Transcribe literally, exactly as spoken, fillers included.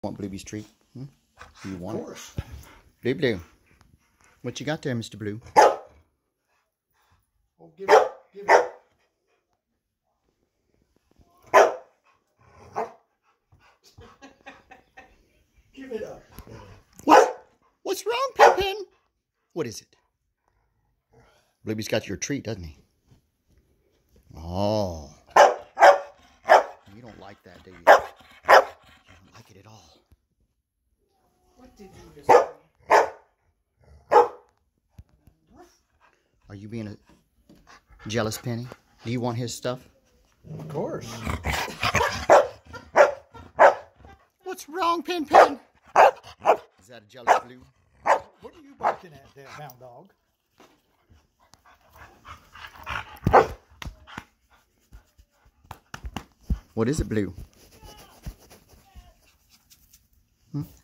Want Blueby's treat? Hmm? Do you want of course. it? Blue Blue. What you got there, Mister Blue? Oh, give it, give it. Give it up. What? What's wrong, PenPen? What is it? Blueby's got your treat, doesn't he? Oh. You don't like that, do you? You don't like it at all. What did you just say? Are you being a jealous Penny? Do you want his stuff? Of course. What's wrong, PenPen? Is that a jealous Blue? What are you barking at there, hound dog? What is it, Blue? Hmm?